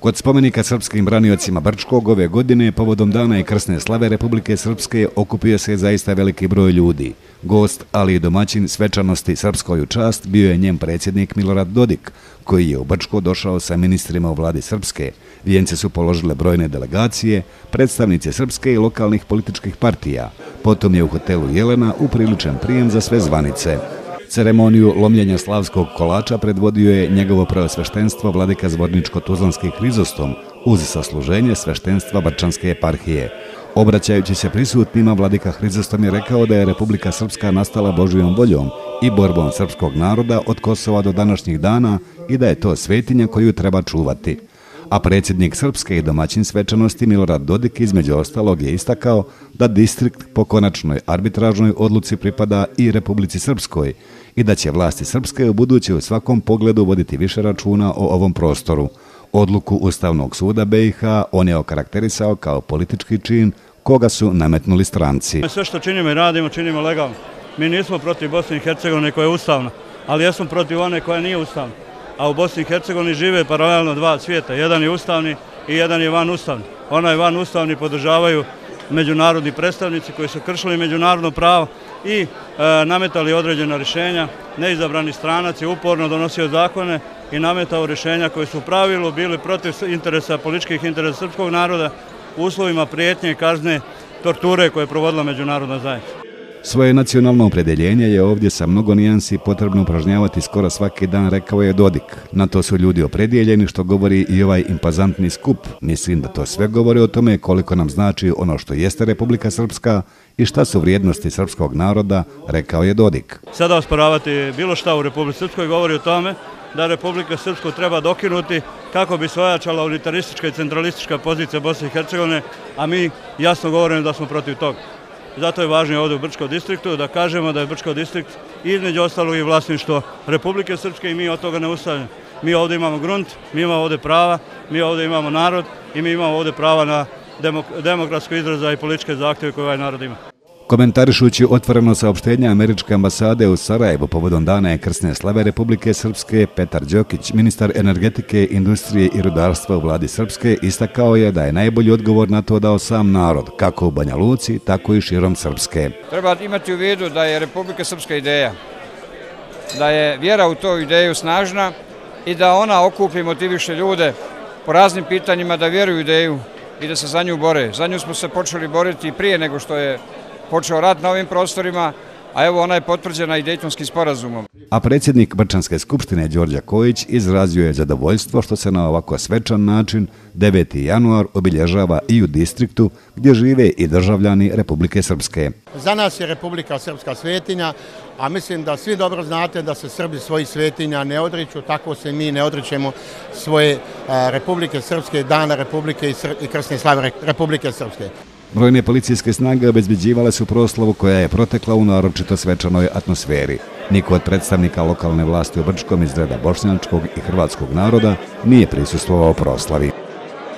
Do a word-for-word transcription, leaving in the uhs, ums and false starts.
Kod spomenika srpskim braniocima Brčkog ove godine povodom dana i krsne slave Republike Srpske okupio se zaista veliki broj ljudi. Gost, ali i domaćin svečanosti srpskoj u čast bio je njen predsjednik Milorad Dodik, koji je u Brčko došao sa ministrima u vladi Srpske. Vijence su položile brojne delegacije, predstavnice srpske i lokalnih političkih partija. Potom je u hotelu Jelena upriličen prijem za sve zvanice. Ceremoniju lomljenja slavskog kolača predvodio je njegovo preosveštenstvo vladika Zvorničko-Tuzlanski Hrizostom uz sasluženje sveštenstva Brčanske eparhije. Obraćajući se prisutnima, vladika Hrizostom je rekao da je Republika Srpska nastala Božjom voljom i borbom srpskog naroda od Kosova do današnjih dana i da je to svetinja koju treba čuvati. A predsjednik Srpske i domaćin svečanosti Milorad Dodik između ostalog je istakao da distrikt po konačnoj arbitražnoj odluci pripada i Republici Srpskoj i da će vlasti Srpske u buduće u svakom pogledu voditi više računa o ovom prostoru. Odluku Ustavnog suda B i H on je okarakterisao kao politički čin koga su nametnuli stranci. Sve što činimo i radimo, činimo legalno. Mi nismo protiv Bosne i Hercegovine koja je ustavna, ali jesmo protiv one koja nije ustavna. A u Bosni i Hercegovini žive paralelno dva svijeta. Jedan je ustavni i jedan je van ustavni. Onaj van ustavni podržavaju međunarodni predstavnici koji su kršili međunarodno pravo i e, nametali određena rješenja. Neizabrani stranac je uporno donosio zakone i nametao rješenja koji su u pravilu bili protiv interesa, političkih interesa srpskog naroda u uslovima prijetnje i kazne, torture koje je provodila međunarodna zajednica. Svoje nacionalno opredjeljenje je ovdje sa mnogo nijansi potrebno upražnjavati skoro svaki dan, rekao je Dodik. Na to su ljudi opredjeljeni, što govori i ovaj impozantni skup. Mislim da to sve govori o tome koliko nam znači ono što jeste Republika Srpska i šta su vrijednosti srpskog naroda, rekao je Dodik. Sada osporavati bilo šta u Republici Srpskoj govori o tome da Republika Srpsku treba dokinuti kako bi se ojačala unitaristička i centralistička pozicija Bosne i Hercegovine, a mi jasno govorimo da smo protiv toga. Zato je važno ovdje u Brčkom distriktu da kažemo da je Brčko distrikt između ostalog i vlasništvo Republike Srpske i mi od toga ne ustavljamo. Mi ovdje imamo grunt, mi imamo ovdje prava, mi ovdje imamo narod i mi imamo ovdje prava na demokratsko izraza i političke zahtjeve koje ovaj narod ima. Komentarišući otvoreno saopštenje Američke ambasade u Sarajevu povodom dana i krsne slave Republike Srpske, Petar Đokić, ministar energetike, industrije i rudarstva u vladi Srpske, istakao je da je najbolji odgovor na to dao sam narod, kako u Banja Luci, tako i širom Srpske. Treba imati u vidu da je Republika Srpska ideja, da je vjera u tu ideju snažna i da ona okupi i motiviše ljude po raznim pitanjima da vjeruju u ideju i da se za nju bore. Za nju smo se počeli boriti prije nego što je počeo rat na ovim prostorima, a evo ona je potvrđena i Dejtonskim sporazumom. A predsjednik Brčanske skupštine Đorđe Kojić izrazio je zadovoljstvo što se na ovako svečan način deveti januar obilježava i u distriktu gdje žive i državljani Republike Srpske. Za nas je Republika Srpska svetinja, a mislim da svi dobro znate da se Srbi svojih svetinja ne odriču, tako se mi ne odričemo svoje Republike Srpske, dana Republike i krsne slave Republike Srpske. Brojne policijske snage obezbeđivale su proslavu koja je protekla u naročito svečanoj atmosferi. Niko od predstavnika lokalne vlasti u Brčkom iz reda bošnjačkog i hrvatskog naroda nije prisustvovao proslavi.